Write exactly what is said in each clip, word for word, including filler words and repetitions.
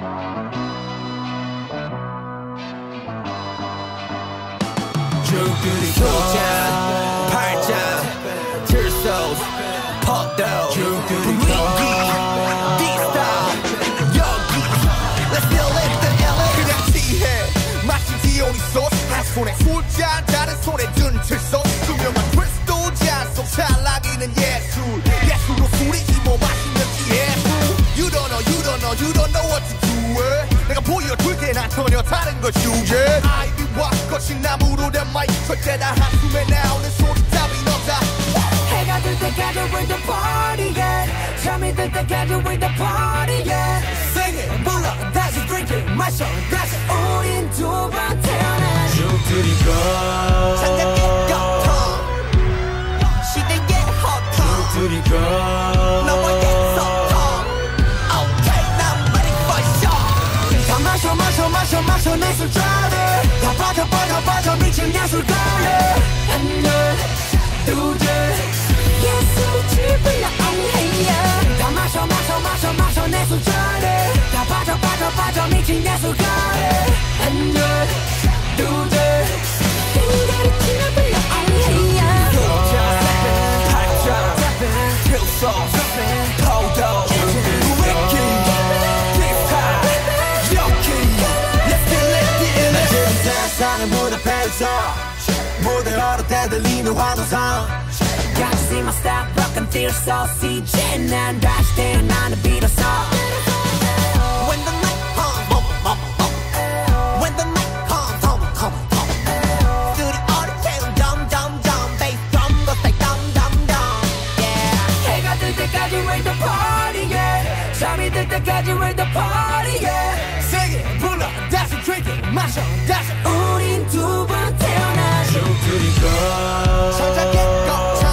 죽들이 소자 팔자 칠소 퍼도 분위기 디스타 여기 Let's feel it the 엘에이 그냥 취해 마치 디오니 소스 한 손에 술잔 다른 손에 든 칠소 투명한 크리스탈 잔속 찰나기는 예술 예술로 술이 입어 마시면 예술 You don't know you don't know you don't know what to do it. 내가 보여줄게 난 전혀 다른 걸 주제 아이비와 거친 나무로 된 마이크 절대 다 한숨에 나오는 소리 따윈 없다 해가 들 때까지 we're the party yeah 잠이 들 때까지 we're the party yeah Sing it 불러 다시 drink it 마셔 다시 우린 두 번 태어나 죽들이고 창작의 고통 시대의 허통 죽들이고 너와의 소통 Okay now ready for show 다 마셔 마셔 마셔 마셔 내 술자리 다 빠져 빠져 빠져 미친 예술가래 하나 둘셋 예술이 지불려 엉해야 다 마셔 마셔 마셔 마셔 내 술자리 다 빠져 빠져 빠져 미친 예술가래 하나 둘셋 인간이 지불려 엉해야 소자 팔자 칠소 포도 분위기 디스타 여기 Let's feel it the 엘에이 지금 세상의 무대에서 무대로 대들리는 환호성 Got to see my style, rock and feel so 시제 난 다시 태어나는 비로소 When the night comes bum bum bum When the night comes come come come 스튜디오를 채운 dum dum dum Bass drum go say dum dum dum Yeah 해가 뜰 때까지 we're the party yeah 잠이 들 때까지 we're the party yeah Sing it 불러 다시 drink it 마셔 다시 우린 두 번 태어나 죽들이고 창작의 고통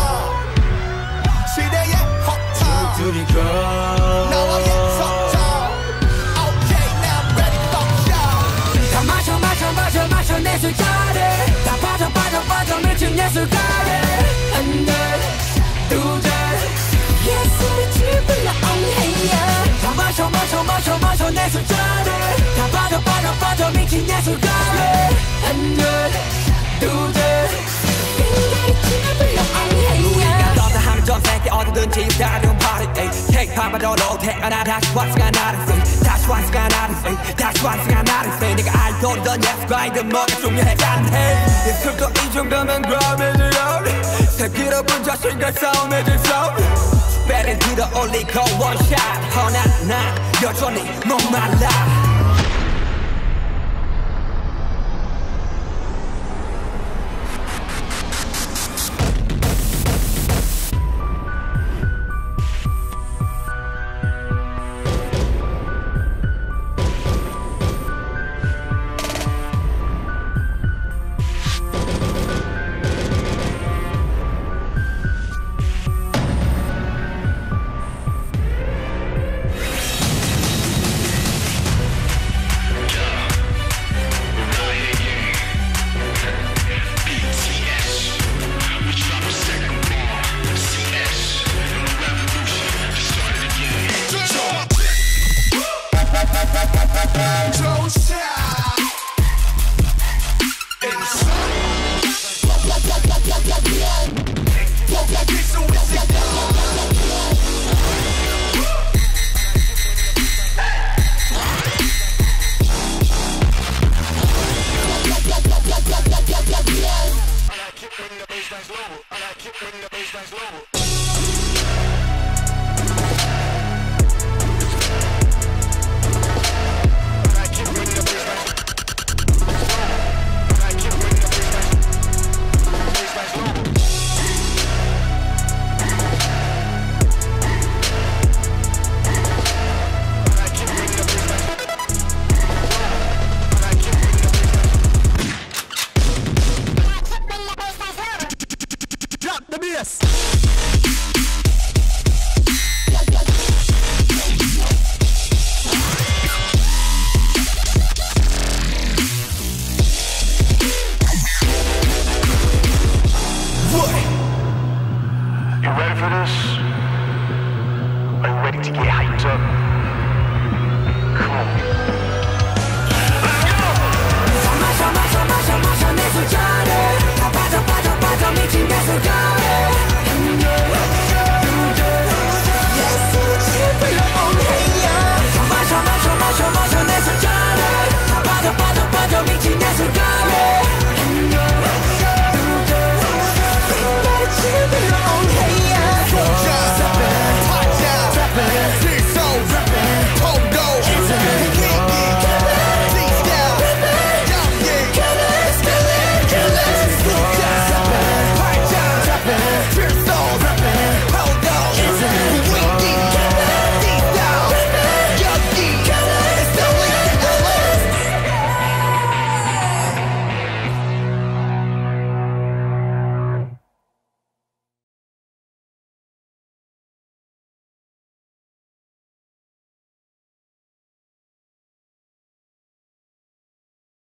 시대의 허통 죽들이고 너와의 소통 Okay now ready for show 다 마셔 마셔 마셔 마셔 내 술자리 다 빠져 빠져 빠져 미친 예술가래 하나 둘셋 예술이 지불려 엉해야 다 마셔 마셔 마셔 마셔 내 술자리 다 빠져 빠져 빠져 미친 예술가래 하나 둘셋 인간이 지불려 엉해야 너다 하면 전 세계 어디든지 다른 party K-팝으로 태어나 다시 왔으가 나를 say 다시 왔으가 나를 say 다시 왔으가 나를 say 내가 알던 예술가이든 뭐가 중요하지 해 예술도 이 정도면 그럼이지요 새끼로분 자신과 싸움의 질서 배를 들어 올리고 원샷 허나 난 여전히 목말라 to get hyped up. Come on. 다 마셔 마셔 마셔 마셔 내 술잔에 다 빠져 빠져 빠져 미친 내 술가에